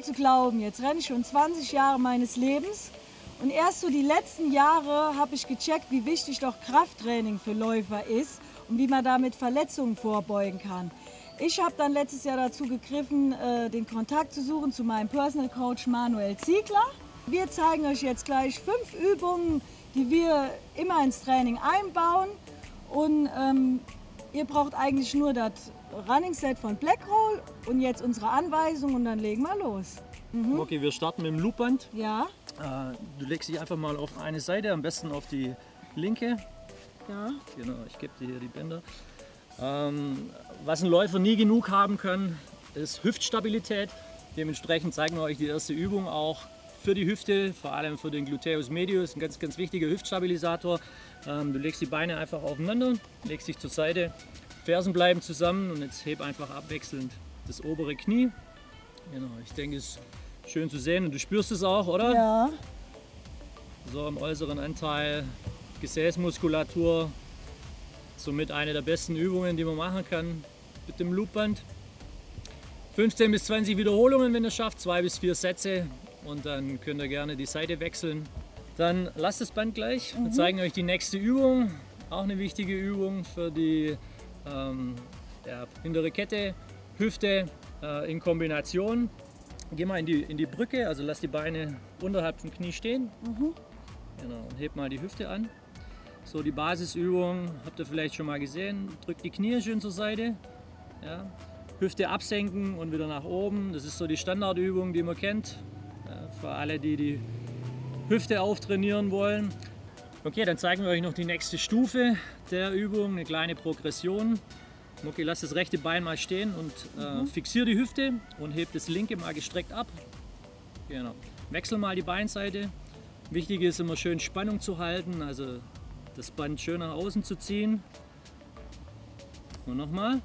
zu glauben, jetzt renne ich schon 20 Jahre meines Lebens und erst so die letzten Jahre habe ich gecheckt, wie wichtig doch Krafttraining für Läufer ist und wie man damit Verletzungen vorbeugen kann. Ich habe dann letztes Jahr dazu gegriffen, den Kontakt zu suchen zu meinem Personal Coach Manuel Ziegler. Wir zeigen euch jetzt gleich 5 Übungen, die wir immer ins Training einbauen. Und ihr braucht eigentlich nur das Running Set von Blackroll und jetzt unsere Anweisung und dann legen wir los. Okay, wir starten mit dem Loopband. Ja. Du legst dich einfach mal auf eine Seite, am besten auf die linke. Ja. Genau, ich gebe dir hier die Bänder. Was ein Läufer nie genug haben kann, ist Hüftstabilität. Dementsprechend zeigen wir euch die erste Übung auch für die Hüfte, vor allem für den Gluteus medius, ein ganz wichtiger Hüftstabilisator. Du legst die Beine einfach aufeinander, legst dich zur Seite, Fersen bleiben zusammen und jetzt heb einfach abwechselnd das obere Knie. Genau, ich denke, es ist schön zu sehen und du spürst es auch, oder? Ja. So im äußeren Anteil Gesäßmuskulatur, somit eine der besten Übungen, die man machen kann mit dem Loopband. 15 bis 20 Wiederholungen, wenn ihr schafft, 2 bis 4 Sätze und dann könnt ihr gerne die Seite wechseln. Dann lasst das Band gleich. Wir zeigen euch die nächste Übung, auch eine wichtige Übung für die hintere Kette, Hüfte in Kombination. Geh mal in die Brücke, also lass die Beine unterhalb vom Knie stehen. Genau, und heb mal die Hüfte an. So, die Basisübung habt ihr vielleicht schon mal gesehen. Drückt die Knie schön zur Seite. Ja. Hüfte absenken und wieder nach oben. Das ist so die Standardübung, die man kennt. Ja, für alle, die die Hüfte auftrainieren wollen. Okay, dann zeigen wir euch noch die nächste Stufe der Übung, eine kleine Progression. Okay, lass das rechte Bein mal stehen und fixier die Hüfte und heb das linke mal gestreckt ab. Genau. Wechsel mal die Beinseite. Wichtig ist immer schön Spannung zu halten, also das Band schön nach außen zu ziehen. Und nochmal.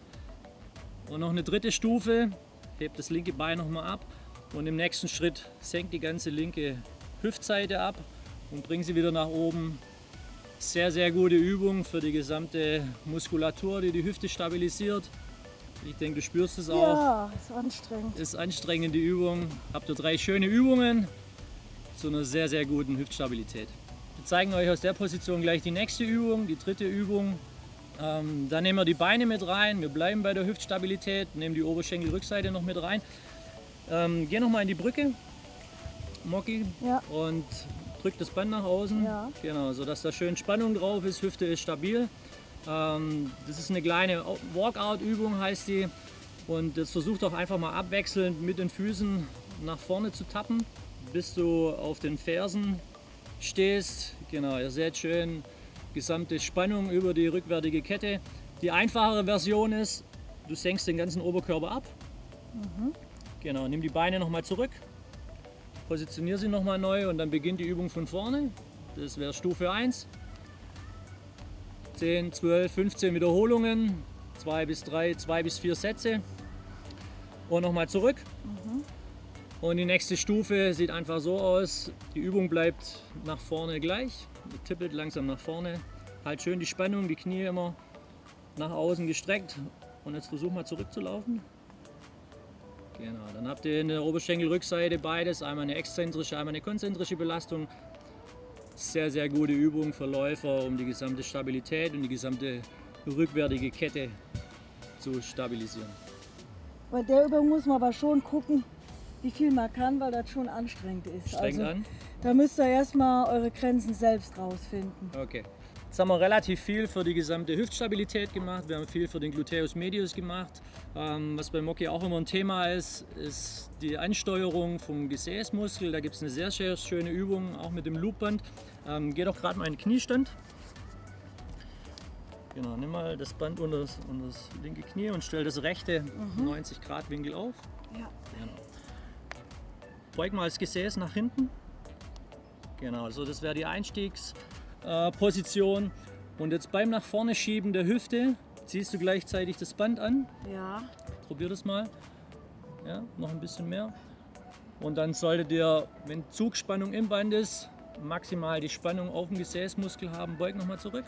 Und noch eine dritte Stufe. Hebt das linke Bein nochmal ab und im nächsten Schritt senkt die ganze linke Hüftseite ab und bring sie wieder nach oben. Sehr, sehr gute Übung für die gesamte Muskulatur, die die Hüfte stabilisiert. Ich denke, du spürst es auch. Ja, ist anstrengend. Ist anstrengend, die Übung. Habt ihr 3 schöne Übungen zu einer sehr, sehr guten Hüftstabilität. Wir zeigen euch aus der Position gleich die nächste Übung, die dritte Übung. Dann nehmen wir die Beine mit rein, wir bleiben bei der Hüftstabilität, nehmen die Oberschenkelrückseite noch mit rein. Geh noch mal in die Brücke, Moki, Ja. und drück das Band nach außen, Ja. genau, sodass da schön Spannung drauf ist, Hüfte ist stabil. Das ist eine kleine Walkout-Übung, heißt die. Und jetzt versucht auch einfach mal abwechselnd mit den Füßen nach vorne zu tappen, bis du auf den Fersen stehst. Genau, ihr seht schön gesamte Spannung über die rückwärtige Kette. Die einfachere Version ist, du senkst den ganzen Oberkörper ab. Genau, nimm die Beine nochmal zurück, positionier sie nochmal neu und dann beginnt die Übung von vorne. Das wäre Stufe 1. 10, 12, 15 Wiederholungen, 2 bis 4 Sätze und nochmal zurück. Und die nächste Stufe sieht einfach so aus, die Übung bleibt nach vorne gleich, ihr tippelt langsam nach vorne, halt schön die Spannung, die Knie immer nach außen gestreckt und jetzt versuch mal zurückzulaufen. Genau, dann habt ihr in der Oberschenkelrückseite beides, einmal eine exzentrische, einmal eine konzentrische Belastung. Sehr, sehr gute Übung für Läufer, um die gesamte Stabilität und die gesamte rückwärtige Kette zu stabilisieren. Bei der Übung muss man aber schon gucken, wie viel man kann, weil das schon anstrengend ist. Streng an? Da müsst ihr erstmal eure Grenzen selbst rausfinden. Okay. Jetzt haben wir relativ viel für die gesamte Hüftstabilität gemacht. Wir haben viel für den Gluteus medius gemacht. Was bei Moki auch immer ein Thema ist, ist die Ansteuerung vom Gesäßmuskel. Da gibt es eine sehr, sehr schöne Übung, auch mit dem Loopband. Geh doch gerade mal in den Kniestand. Genau, nimm mal das Band unter das linke Knie und stell das rechte 90 Grad Winkel auf. Ja. Genau. Beug mal das Gesäß nach hinten. Genau, also das wäre die Einstiegsposition. Und jetzt beim nach vorne schieben der Hüfte ziehst du gleichzeitig das Band an. Ja. Probier das mal. Ja, noch ein bisschen mehr. Und dann solltet ihr, wenn Zugspannung im Band ist, maximal die Spannung auf dem Gesäßmuskel haben. Beug nochmal zurück.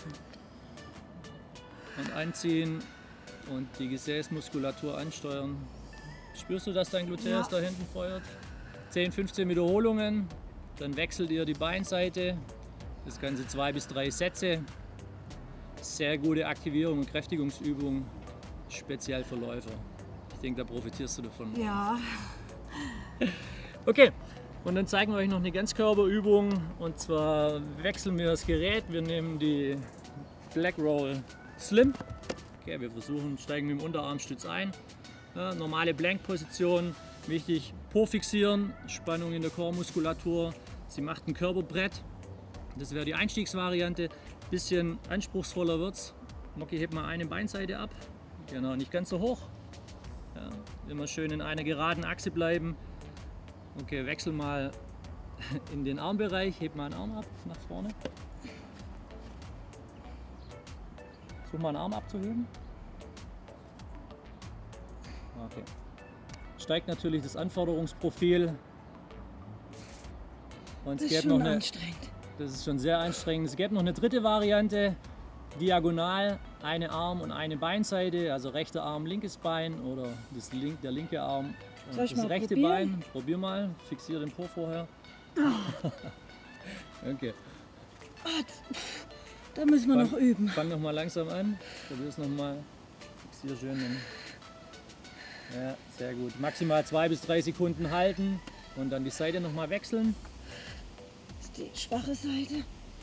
Und anziehen und die Gesäßmuskulatur ansteuern. Spürst du, dass dein Gluteus Ja. da hinten feuert? 10, 15 Wiederholungen, dann wechselt ihr die Beinseite. Das Ganze 2 bis 3 Sätze. Sehr gute Aktivierung und Kräftigungsübung, speziell für Läufer. Ich denke, da profitierst du davon. Ja. Okay, und dann zeigen wir euch noch eine Ganzkörperübung. Und zwar wechseln wir das Gerät. Wir nehmen die Black Roll Slim. Okay, wir steigen mit dem Unterarmstütz ein. Ja, normale Blank-Position. Wichtig, Po fixieren, Spannung in der Core-Muskulatur. Sie macht ein Körperbrett. Das wäre die Einstiegsvariante. Bisschen anspruchsvoller wird's. Moki, hebt mal eine Beinseite ab. Genau, nicht ganz so hoch. Ja, immer schön in einer geraden Achse bleiben. Okay, wechsel mal in den Armbereich. Heb mal einen Arm ab nach vorne. Versuch mal einen Arm abzuheben. Okay. Steigt natürlich das Anforderungsprofil. Und Das ist schon anstrengend. Das ist schon sehr anstrengend. Es gibt noch eine dritte Variante. Diagonal, eine Arm- und eine Beinseite. Also rechter Arm, linkes Bein oder der linke Arm und Soll ich das mal rechte probieren? Bein. Probier mal. Fixiere den Po vorher. Okay. Da müssen wir noch üben. Fang noch mal langsam an. Probier es noch mal. Fixiere schön. Ja, sehr gut. Maximal 2 bis 3 Sekunden halten und dann die Seite noch mal wechseln. Das ist die schwache Seite.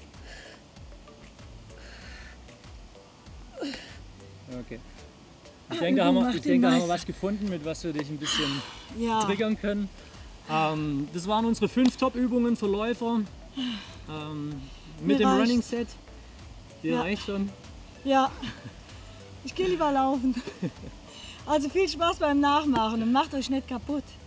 Okay. Ich denke, da haben macht den wir Meister. was gefunden, mit was wir dich ein bisschen Ja. triggern können. Das waren unsere 5 Top-Übungen für Läufer. Mit Mir dem reicht's. Running Set. Dir Ja. reicht schon. Ja. Ich gehe lieber laufen. Also viel Spaß beim Nachmachen und macht euch nicht kaputt.